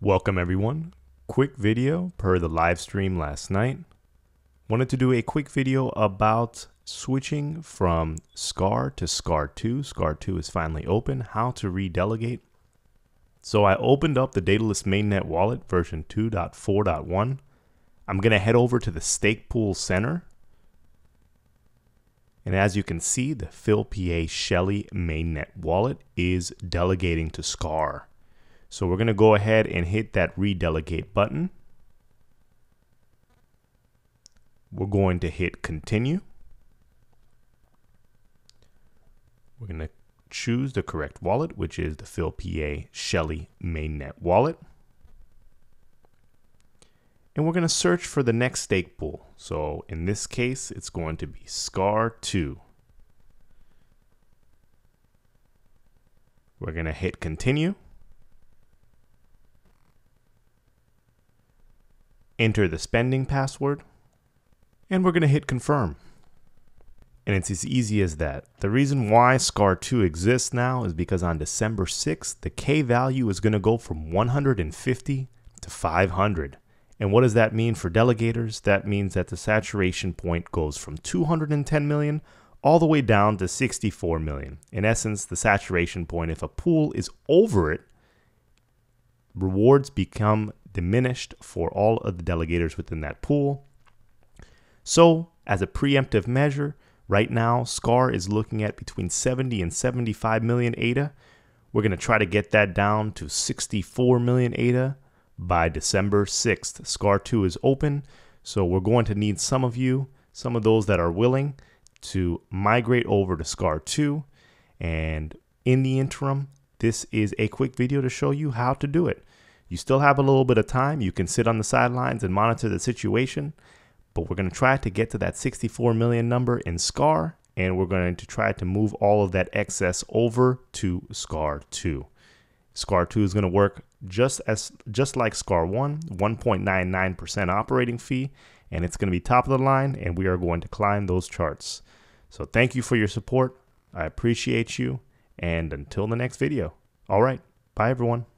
Welcome everyone. Quick video per the live stream last night. Wanted to do a quick video about switching from SCAR to SCAR2. SCAR2 is finally open. How to redelegate. So I opened up the Daedalus mainnet wallet version 2.4.1. I'm going to head over to the stake pool center. And as you can see, the Phil PA Shelly mainnet wallet is delegating to SCAR. So we're going to go ahead and hit that redelegate button. We're going to hit continue. We're going to choose the correct wallet, which is the Phil PA Shelly mainnet wallet. And we're going to search for the next stake pool. So in this case, it's going to be SCAR2. We're going to hit continue. Enter the spending password, and we're going to hit confirm. And it's as easy as that. The reason why SCAR2 exists now is because on December 6th, the K value is going to go from 150 to 500. And what does that mean for delegators? That means that the saturation point goes from 210 million all the way down to 64 million. In essence, the saturation point, if a pool is over it, rewards become diminished for all of the delegators within that pool. So as a preemptive measure, right now SCAR is looking at between 70 and 75 million ADA. We're going to try to get that down to 64 million ADA by December 6th. SCAR2 is open, so we're going to need some of those that are willing to migrate over to SCAR2. And in the interim, this is a quick video to show you how to do it. You still have a little bit of time. You can sit on the sidelines and monitor the situation, but we're going to try to get to that 64 million number in SCAR, and we're going to try to move all of that excess over to SCAR2. SCAR2 is going to work just like SCAR1, 1.99% operating fee, and it's going to be top of the line, and we are going to climb those charts. So thank you for your support. I appreciate you, and until the next video. All right, bye everyone.